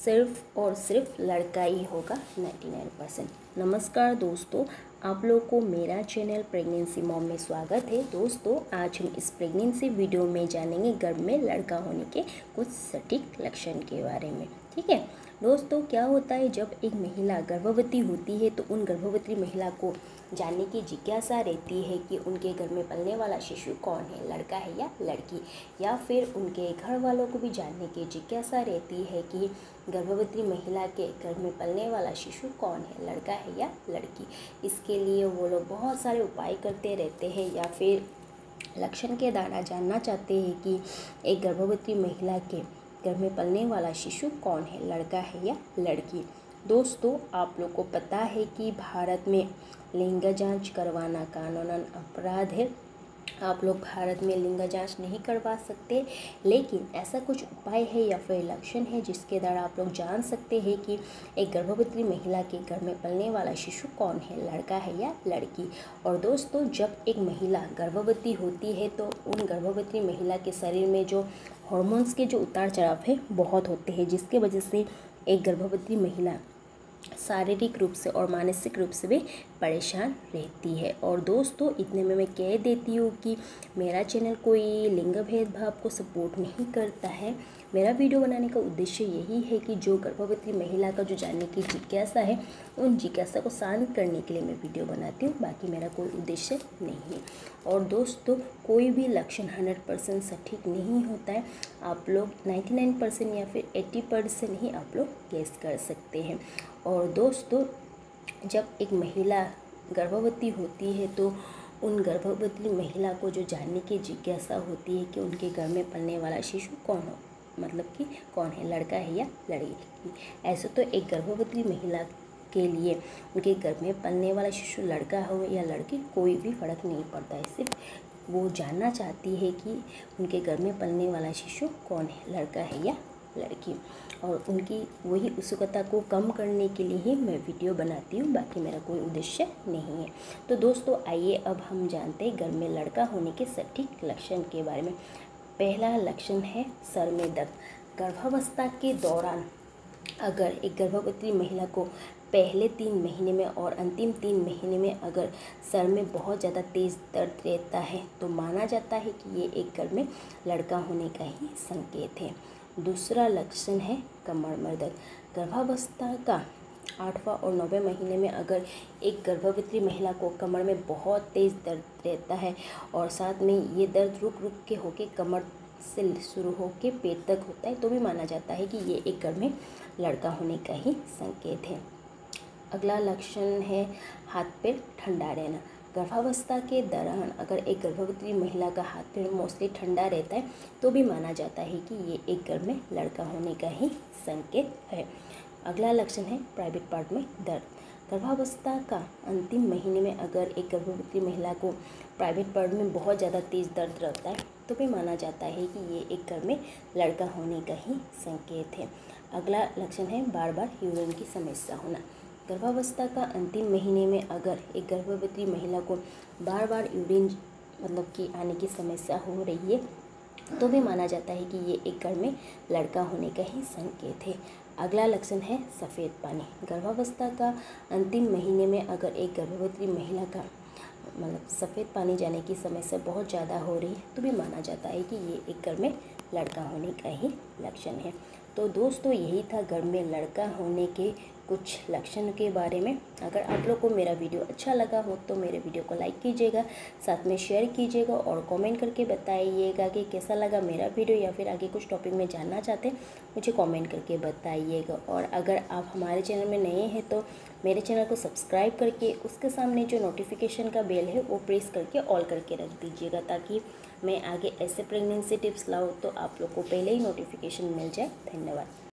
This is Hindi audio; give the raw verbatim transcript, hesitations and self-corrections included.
सिर्फ और सिर्फ लड़का ही होगा निन्यानवे परसेंट। नमस्कार दोस्तों, आप लोगों को मेरा चैनल प्रेगनेंसी मॉम में स्वागत है। दोस्तों, आज हम इस प्रेगनेंसी वीडियो में जानेंगे गर्भ में लड़का होने के कुछ सटीक लक्षण के बारे में। ठीक है दोस्तों, क्या होता है जब एक महिला गर्भवती होती है तो उन गर्भवती महिला को जानने की जिज्ञासा रहती है कि उनके घर में पलने वाला शिशु कौन है, लड़का है या लड़की, या फिर उनके घर वालों को भी जानने की जिज्ञासा रहती है कि गर्भवती महिला के घर में पलने वाला शिशु कौन है, लड़का है या लड़की। इसके लिए वो लोग बहुत सारे उपाय करते रहते हैं या फिर लक्षण के द्वारा जानना चाहते हैं कि एक गर्भवती महिला के घर में पलने वाला शिशु कौन है, लड़का है या लड़की। दोस्तों, आप लोग को पता है कि भारत में लिंग जांच करवाना कानूनन अपराध है। आप लोग भारत में लिंग जांच नहीं करवा सकते, लेकिन ऐसा कुछ उपाय है या फिर लक्षण है जिसके द्वारा आप लोग जान सकते हैं कि एक गर्भवती महिला के घर में पलने वाला शिशु कौन है, लड़का है या लड़की। और दोस्तों, जब एक महिला गर्भवती होती है तो उन गर्भवती महिला के शरीर में जो हॉर्मोन्स के जो उतार चढ़ाव है बहुत होते हैं, जिसके वजह से एक गर्भवती महिला शारीरिक रूप से और मानसिक रूप से भी परेशान रहती है। और दोस्तों, इतने में मैं कह देती हूँ कि मेरा चैनल कोई लिंग भेदभाव को सपोर्ट नहीं करता है। मेरा वीडियो बनाने का उद्देश्य यही है कि जो गर्भवती महिला का जो जानने की जिज्ञासा है, उन जिज्ञासा को शांत करने के लिए मैं वीडियो बनाती हूँ, बाकी मेरा कोई उद्देश्य नहीं है। और दोस्तों, कोई भी लक्षण हंड्रेड परसेंट सटीक नहीं होता है। आप लोग नाइन्टी नाइन परसेंट या फिर एट्टी परसेंट ही आप लोग गेस कर सकते हैं। और दोस्तों, जब एक महिला गर्भवती होती है तो उन गर्भवती महिला को जो जानने की जिज्ञासा होती है कि उनके घर में पलने वाला शिशु कौन हो, मतलब कि कौन है, लड़का है या लड़की। ऐसे तो एक गर्भवती महिला के लिए उनके घर में पलने वाला शिशु लड़का हो या लड़की कोई भी फर्क नहीं पड़ता है। सिर्फ वो जानना चाहती है कि उनके घर में पलने वाला शिशु कौन है, लड़का है या लड़की। और उनकी वही उत्सुकता को कम करने के लिए ही मैं वीडियो बनाती हूँ, बाकी मेरा कोई उद्देश्य नहीं है। तो दोस्तों, आइए अब हम जानते हैं घर में लड़का होने के सटीक लक्षण के बारे में। पहला लक्षण है सर में दर्द। गर्भावस्था के दौरान अगर एक गर्भवती महिला को पहले तीन महीने में और अंतिम तीन महीने में अगर सर में बहुत ज़्यादा तेज़ दर्द रहता है तो माना जाता है कि ये एक घर में लड़का होने का ही संकेत है। दूसरा लक्षण है कमर में दर्द। गर्भावस्था का आठवां और नौवें महीने में अगर एक गर्भवती महिला को कमर में बहुत तेज़ दर्द रहता है और साथ में ये दर्द रुक रुक के होके कमर से शुरू होके पेट तक होता है तो भी माना जाता है कि ये एक घर में लड़का होने का ही संकेत है। अगला लक्षण है हाथ पैर ठंडा रहना। गर्भावस्था के दौरान अगर एक गर्भवती महिला का हाथ पैर मोस्टली ठंडा रहता है तो भी माना जाता है कि ये एक घर में लड़का होने का ही संकेत है। अगला लक्षण है प्राइवेट पार्ट में दर्द। गर्भावस्था का अंतिम महीने में अगर एक गर्भवती महिला को प्राइवेट पार्ट में बहुत ज़्यादा तेज़ दर्द रहता है तो भी माना जाता है कि ये एक घर में लड़का होने का ही संकेत है। अगला लक्षण है बार बार यूरिन की समस्या होना। गर्भावस्था का अंतिम महीने में अगर एक गर्भवती महिला को बार बार यूरिन मतलब कि आने की समस्या हो रही है तो भी माना जाता है कि ये एक घर में लड़का होने का ही संकेत है। अगला लक्षण है सफ़ेद पानी। गर्भावस्था का अंतिम महीने में अगर एक गर्भवती महिला का मतलब सफ़ेद पानी जाने की समस्या बहुत ज़्यादा हो रही है तो भी माना जाता है कि ये एक घर में लड़का होने का ही लक्षण है। तो दोस्तों, यही था घर में लड़का होने के कुछ लक्षण के बारे में। अगर आप लोग को मेरा वीडियो अच्छा लगा हो तो मेरे वीडियो को लाइक कीजिएगा, साथ में शेयर कीजिएगा और कमेंट करके बताइएगा कि कैसा लगा मेरा वीडियो, या फिर आगे कुछ टॉपिक में जानना चाहते हैं मुझे कमेंट करके बताइएगा। और अगर आप हमारे चैनल में नए हैं तो मेरे चैनल को सब्सक्राइब करके उसके सामने जो नोटिफिकेशन का बेल है वो प्रेस करके ऑल करके रख दीजिएगा, ताकि मैं आगे ऐसे प्रेगनेंसी टिप्स लाऊँ तो आप लोग को पहले ही नोटिफिकेशन मिल जाए। धन्यवाद।